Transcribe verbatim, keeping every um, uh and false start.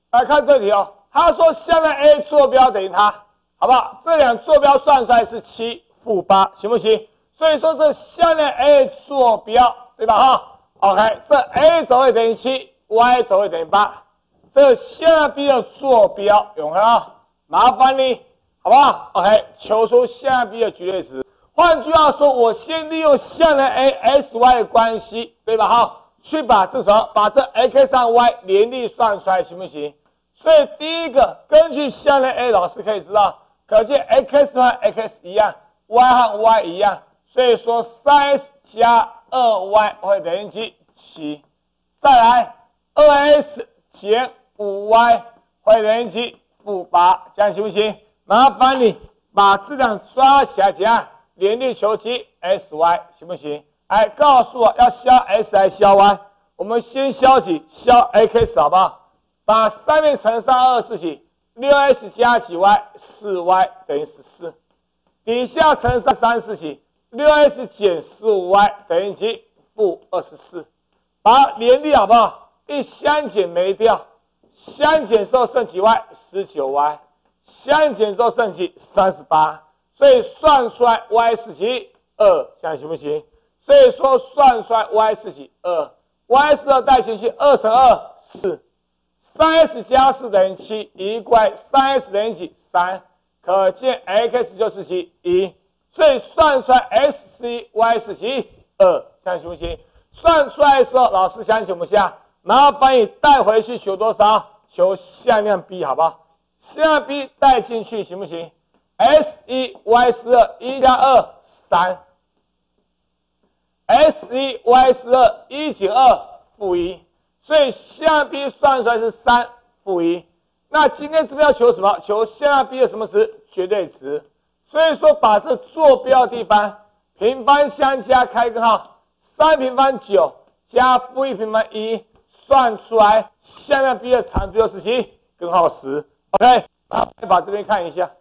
来看这题哦，他说下面 A 坐标等于它，好不好？这两坐标算出来是七负八，行不行？所以说这下面 A 坐标，对吧？哈 ，OK， 这 A 轴位等于七 ，Y 轴位等于八，这下面 B 的坐标有没有？麻烦你，好不好 ？OK， 求出下面 B 的绝对值。换句话说，我先利用下面 A S Y 的关系，对吧？哈。去把这什么，把这 x 和 y 联立算出来，行不行？所以第一个，根据下列 A， 老师可以知道，可见 x 和 x 一样 ，y 和 y 一样，所以说 三 x 加 二 y 会等于几？七。再来 二 x 减五 y 会等于几？负八，这样行不行？麻烦你把质量抓起来，怎样联立求其 s y， 行不行？哎，告诉我要消 s 还是消 y？ 我们先消几？消 x 好不好？把上面乘上二四起， 六 x 加几 y？ 四 y 等于十四。底下乘上三四起， 六 x 减十五 y 等于几？负二十四。把它联立好不好？一相减没掉，相减之后剩几 y？ 十九 y。相减之后剩几？三十八。所以算出来 y 是几？二，这样行不行？所以说算出来 y 是几？ 二 ，y 是二带进去，二乘二，四， 三 x 加四等于七，一怪 三 x 等于几？ 三， 可见 x 就是几？ 一， 所以算出来 x 是一 ，y 是几？ 二，这样行不行？算出来的时候，老师想请不下，麻烦你带回去求多少？求向量 b 好不好？向量 b 带进去行不行 ？x 一 y 是二，一加二，三。S 一 Y 是二，一减二负一，所以下 B 算出来是三负一。那今天这边要求什么？求下 B 的什么值？绝对值。所以说把这坐标的地方平方相加开根号，三平方九加负一平方一，算出来下面 B 的长度是几？根号十。OK， 好，再把这边看一下。